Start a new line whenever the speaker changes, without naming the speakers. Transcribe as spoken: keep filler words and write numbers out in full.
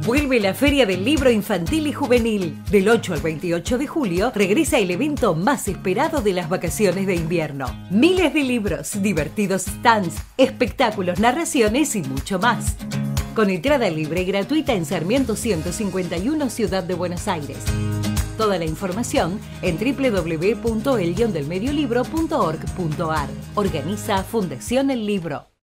Vuelve la Feria del Libro Infantil y Juvenil. Del ocho al veintiocho de julio regresa el evento más esperado de las vacaciones de invierno. Miles de libros, divertidos stands, espectáculos, narraciones y mucho más. Con entrada libre y gratuita en Sarmiento ciento cincuenta y uno, Ciudad de Buenos Aires. Toda la información en doble u doble u doble u punto el guion del medio libro punto org punto ar. Organiza Fundación El Libro.